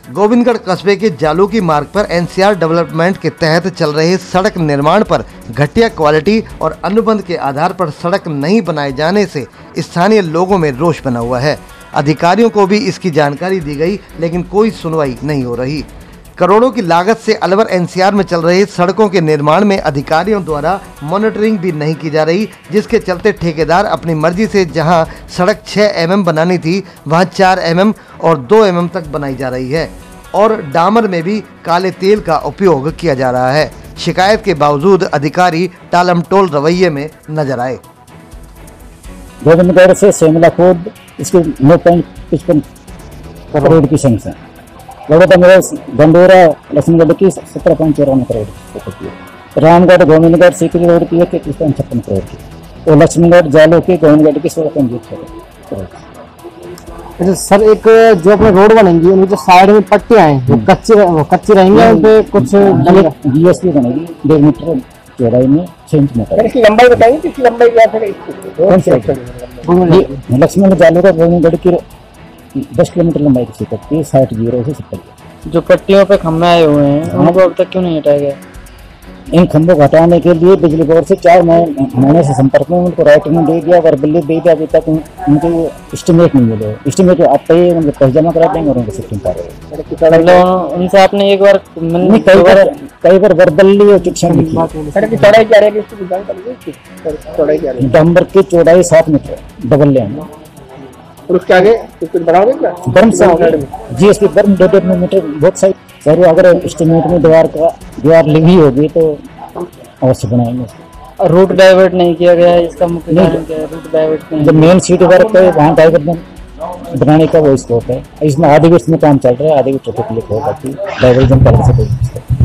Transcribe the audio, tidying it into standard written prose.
गोविंदगढ़ कस्बे के जालूकी मार्ग पर एनसीआर डेवलपमेंट के तहत चल रहे सड़क निर्माण पर घटिया क्वालिटी और अनुबंध के आधार पर सड़क नहीं बनाए जाने से स्थानीय लोगों में रोष बना हुआ है। अधिकारियों को भी इसकी जानकारी दी गई, लेकिन कोई सुनवाई नहीं हो रही। करोड़ों की लागत से अलवर एनसीआर में चल रहे सड़कों के निर्माण में अधिकारियों द्वारा मॉनिटरिंग भी नहीं की जा रही, जिसके चलते ठेकेदार अपनी मर्जी से जहां सड़क 6 mm बनानी थी वहां 4 mm और 2 mm तक बनाई जा रही है और डामर में भी काले तेल का उपयोग किया जा रहा है। शिकायत के बावजूद अधिकारी टालमटोल रवैये में नजर आए। गोविंदगढ़ से सेमला खोद इसके 9.55 करोड़ की सैंक्शन, लगभग मेरे गंडोरा लक्ष्मणगढ़ की 17.54 करोड़ की, रामगढ़ गोविंदगढ़ सीकरी रोड की 51.56 करोड़ की और लक्ष्मणगढ़ जालो की गोविंदगढ़ की 16.20 करोड़। अच्छा सर, एक जो अपने रोड बनेंगी उनकी जो साइड में पट्टियां हैं वो कच्ची रहेंगी, उन पे कुछ जीएसपी बनेगी 1.5 मीटर चौड़ाई में 6 इंच मोटा। इसकी लंबाई बताइए, किसकी लंबाई क्या है? लक्ष्मणगढ़ जालो का गोविंदगढ़ की 10 किलोमीटर लंबाई की सीकट की 60 से 70। जो पट्टियों पे खंभे आए हुए हैं उनको अब तक क्यों नहीं हटाया गया? इन खंभों को हटाने के लिए बिजली बोर्ड से 4 महीने से संपर्क में, उनको राइटिंग में दे दिया, वर्बली दे दिया, अभी तक उनको एस्टिमेट नहीं मिले। एस्टिमेट आप ही उनको पैसे जमा करा देंगे और उनको शिफ्टिंग कर रहे हैं। उनसे आपने एक बार कई बार वर्बली और चिट्ठियां लिखी। चौड़ाई क्या रहेगी? डंबर की चौड़ाई 7 मीटर डबल लेन और उसके आगे कुछ बनाओगे क्या? बर्म से जीएसपी बर्म 1.5 मीटर बहुत साइड सर, अगर एस्टिमेट में दीवार लिखी होगी तो अवश्य बनाएंगे। रूट डाइवर्ट नहीं किया गया, इसका मुख्य कारण क्या है? रूट डाइवर्ट नहीं, जब मेन सीट वर्क है वहाँ डाइवर्जन बनाने का वो स्कोप है। इसमें आधे में काम चल रहा है, आधे ट्रैफिक लिख होगा कि डाइवर्जन करने से कोई